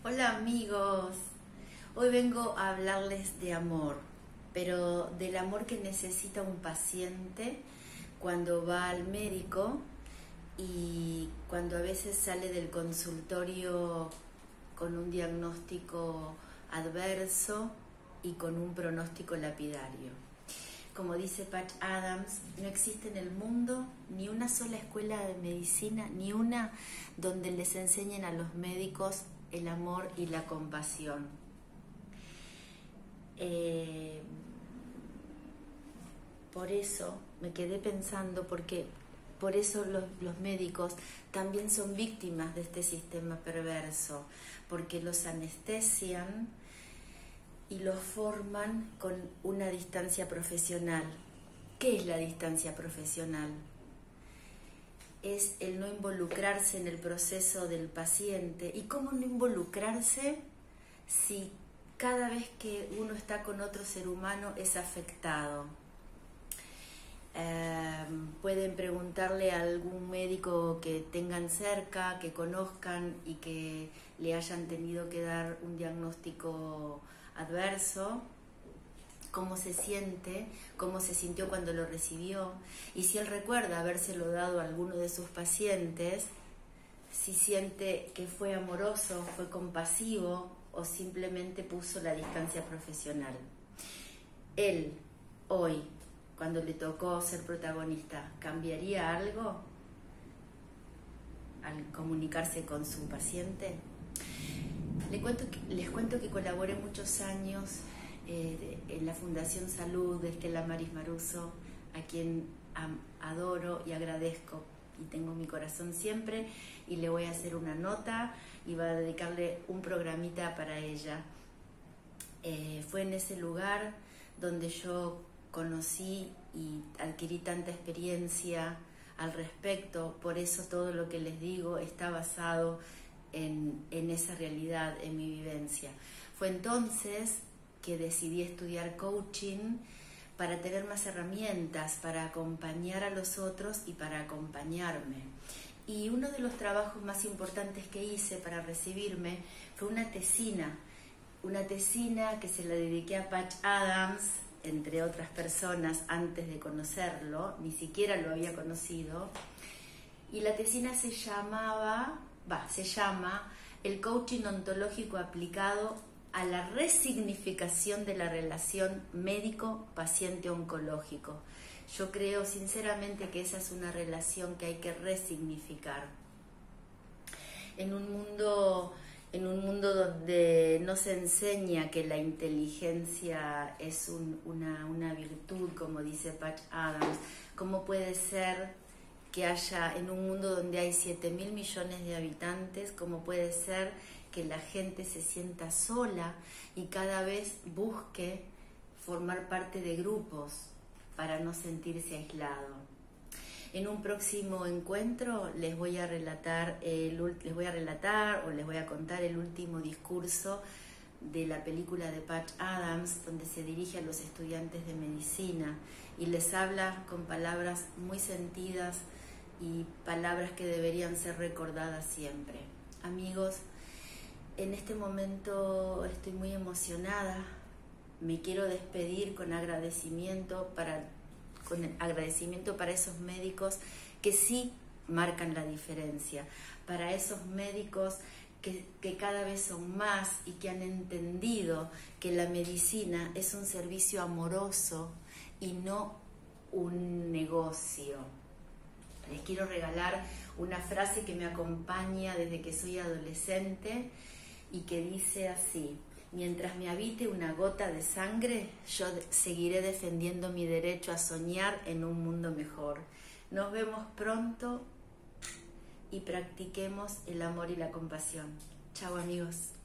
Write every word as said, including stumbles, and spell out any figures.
Hola amigos, hoy vengo a hablarles de amor, pero del amor que necesita un paciente cuando va al médico y cuando a veces sale del consultorio con un diagnóstico adverso y con un pronóstico lapidario. Como dice Patch Adams, no existe en el mundo ni una sola escuela de medicina, ni una donde les enseñen a los médicos el amor y la compasión. Eh, por eso me quedé pensando, porque por eso los, los médicos también son víctimas de este sistema perverso, porque los anestesian y los forman con una distancia profesional. ¿Qué es la distancia profesional? Es el no involucrarse en el proceso del paciente. ¿Y cómo no involucrarse si cada vez que uno está con otro ser humano es afectado? Eh, pueden preguntarle a algún médico que tengan cerca, que conozcan y que le hayan tenido que dar un diagnóstico adverso, cómo se siente, cómo se sintió cuando lo recibió, y si él recuerda habérselo dado a alguno de sus pacientes, si siente que fue amoroso, fue compasivo o simplemente puso la distancia profesional. Él, hoy, cuando le tocó ser protagonista, ¿cambiaría algo al comunicarse con su paciente? Les cuento que, les cuento que colaboré muchos años eh, en la Fundación Salud de Estela Maris Maruso, a quien am, adoro y agradezco y tengo mi corazón siempre, y le voy a hacer una nota y va a dedicarle un programita para ella. Eh, fue en ese lugar donde yo conocí y adquirí tanta experiencia al respecto, por eso todo lo que les digo está basado En, en esa realidad, en mi vivencia. Fue entonces que decidí estudiar coaching para tener más herramientas, para acompañar a los otros y para acompañarme. Y uno de los trabajos más importantes que hice para recibirme fue una tesina, una tesina que se la dediqué a Patch Adams, entre otras personas, antes de conocerlo, ni siquiera lo había conocido, y la tesina se llamaba... Va, se llama el coaching ontológico aplicado a la resignificación de la relación médico-paciente oncológico. Yo creo sinceramente que esa es una relación que hay que resignificar. En un mundo, en un mundo donde no se enseña que la inteligencia es un, una, una virtud, como dice Patch Adams, ¿cómo puede ser que haya en un mundo donde hay siete mil millones de habitantes, cómo puede ser que la gente se sienta sola y cada vez busque formar parte de grupos para no sentirse aislado? En un próximo encuentro les voy a relatar, el, les voy a relatar o les voy a contar el último discurso de la película de Patch Adams, donde se dirige a los estudiantes de medicina y les habla con palabras muy sentidas y palabras que deberían ser recordadas siempre. Amigos, en este momento estoy muy emocionada, me quiero despedir con agradecimiento para, con agradecimiento para esos médicos que sí marcan la diferencia, para esos médicos que, que cada vez son más y que han entendido que la medicina es un servicio amoroso y no un negocio. Les quiero regalar una frase que me acompaña desde que soy adolescente y que dice así: mientras me habite una gota de sangre, yo seguiré defendiendo mi derecho a soñar en un mundo mejor. Nos vemos pronto y practiquemos el amor y la compasión. Chao amigos.